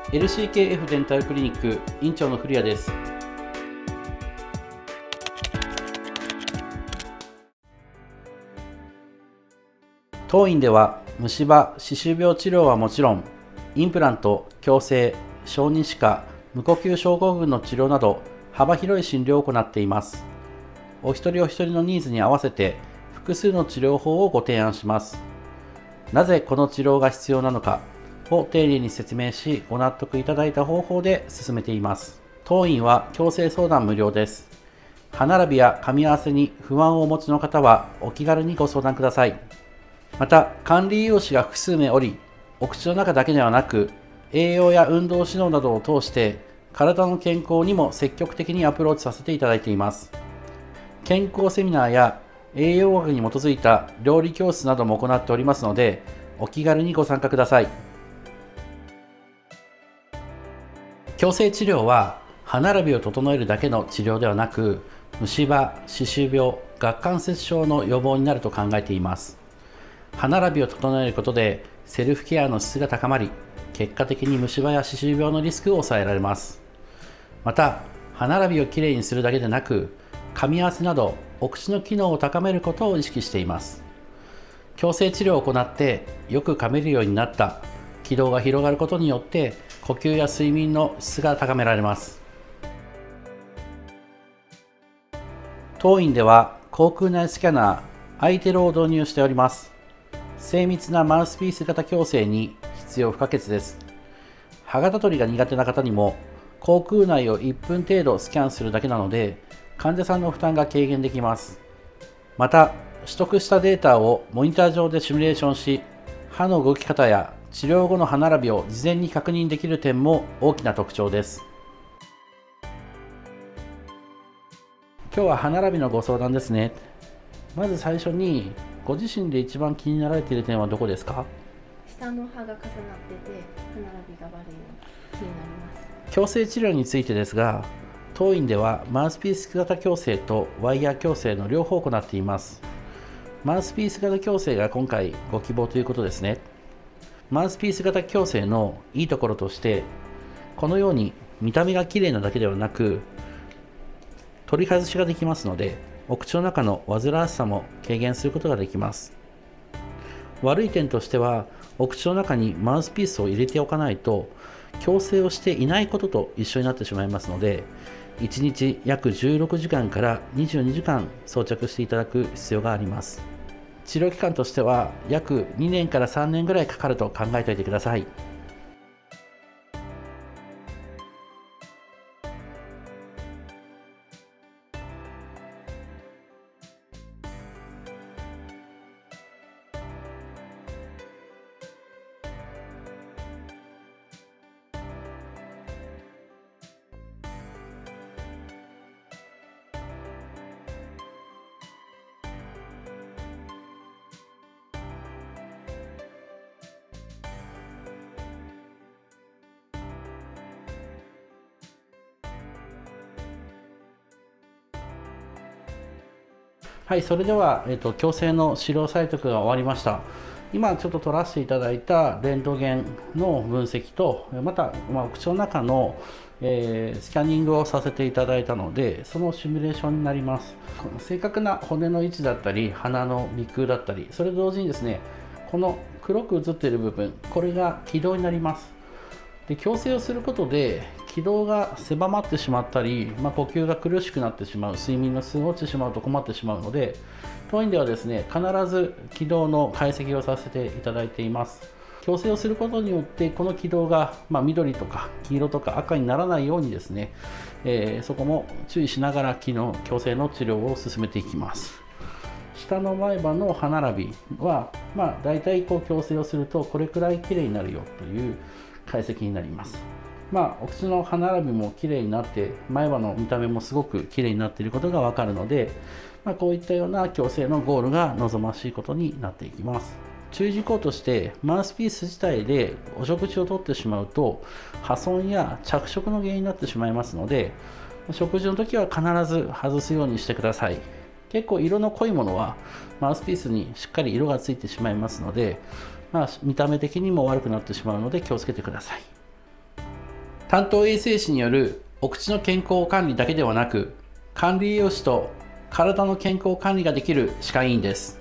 LCKF デンタルクリニック院長の古谷です。当院では虫歯・歯周病治療はもちろん、インプラント、矯正、小児歯科、無呼吸症候群の治療など幅広い診療を行っています。お一人お一人のニーズに合わせて複数の治療法をご提案します。なぜこの治療が必要なのかを丁寧に説明し、ご納得いただいた方法で進めています。当院は矯正相談無料です。歯並びや噛み合わせに不安をお持ちの方はお気軽にご相談ください。また、管理栄養士が複数名おり、お口の中だけではなく、栄養や運動指導などを通して、体の健康にも積極的にアプローチさせていただいています。健康セミナーや栄養学に基づいた料理教室なども行っておりますので、お気軽にご参加ください。矯正治療は歯並びを整えるだけの治療ではなく、虫歯、歯周病、顎関節症の予防になると考えています。歯並びを整えることでセルフケアの質が高まり、結果的に虫歯や歯周病のリスクを抑えられます。また、歯並びをきれいにするだけでなく、噛み合わせなどお口の機能を高めることを意識しています。矯正治療を行ってよく噛めるようになった、気道が広がることによって呼吸や睡眠の質が高められます。当院では口腔内スキャナーアイテルを導入しております。精密なマウスピース型矯正に必要不可欠です。歯型取りが苦手な方にも口腔内を1分程度スキャンするだけなので、患者さんの負担が軽減できます。また、取得したデータをモニター上でシミュレーションし、歯の動き方や治療後の歯並びを事前に確認できる点も大きな特徴です。今日は歯並びのご相談ですね。まず最初に、ご自身で一番気になられている点はどこですか？ 下の歯が重なってて、歯並びが悪いのが気になります。 矯正治療についてですが、当院ではマウスピース型矯正とワイヤー矯正の両方を行っています。マウスピース型矯正が今回ご希望ということですね。マウスピース型矯正のいいところとして、このように見た目が綺麗なだけではなく、取り外しができますので、お口の中の煩わしさも軽減することができます。悪い点としては、お口の中にマウスピースを入れておかないと、矯正をしていないことと一緒になってしまいますので、1日約16時間から22時間装着していただく必要があります。治療期間としては約2年から3年ぐらいかかると考えておいてください。はい、それでは、矯正の資料採択が終わりました。今ちょっと取らせていただいたレントゲンの分析と、また、お口の中の、スキャニングをさせていただいたので、そのシミュレーションになります。正確な骨の位置だったり、鼻の鼻腔だったり、それと同時にですね、この黒く映っている部分、これが気道になります。で、矯正をすることで気道が狭まってしまったり、呼吸が苦しくなってしまう、睡眠の質が落ちてしまうと困ってしまうので、当院ではですね、必ず気道の解析をさせていただいています。矯正をすることによってこの気道が、緑とか黄色とか赤にならないようにですね、そこも注意しながら矯正の治療を進めていきます。下の前歯の歯並びは、だいたい矯正をするとこれくらいきれいになるよという解析になります。お口の歯並びもきれいになって、前歯の見た目もすごくきれいになっていることがわかるので、こういったような矯正のゴールが望ましいことになっていきます。注意事項として、マウスピース自体でお食事をとってしまうと破損や着色の原因になってしまいますので、食事の時は必ず外すようにしてください。結構色の濃いものはマウスピースにしっかり色がついてしまいますので、見た目的にも悪くなってしまうので気をつけてください。 担当衛生士によるお口の健康管理だけではなく、管理栄養士と体の健康管理ができる歯科医院です。